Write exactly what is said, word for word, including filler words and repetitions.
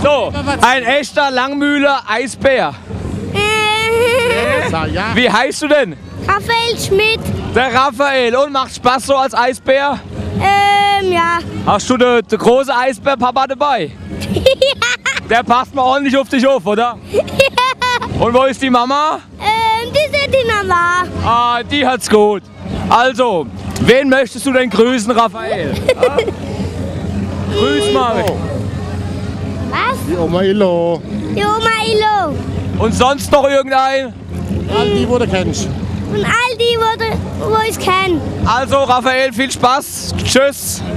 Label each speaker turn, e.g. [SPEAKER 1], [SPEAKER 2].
[SPEAKER 1] So, ein echter Langmühler Eisbär.
[SPEAKER 2] Sag ja.
[SPEAKER 1] Wie heißt du denn?
[SPEAKER 3] Raphael Schmidt.
[SPEAKER 1] Der Raphael. Und macht Spaß so als Eisbär?
[SPEAKER 3] Ähm, ja.
[SPEAKER 1] Hast du den, den großen Eisbär-Papa dabei? Der passt mal ordentlich auf dich auf, oder? Und wo ist die Mama?
[SPEAKER 3] Ähm, die sind die Mama.
[SPEAKER 1] Ah, die hat's gut. Also, wen möchtest du denn grüßen, Raphael? Ah? Grüß mal.
[SPEAKER 3] Was?
[SPEAKER 2] Die Oma Illo.
[SPEAKER 3] Die Oma Ilo.
[SPEAKER 1] Und sonst noch irgendein?
[SPEAKER 2] All die, wo du kennst.
[SPEAKER 3] Und all die, wo, du- wo ich kenne.
[SPEAKER 1] Also, Raphael, viel Spaß. Tschüss.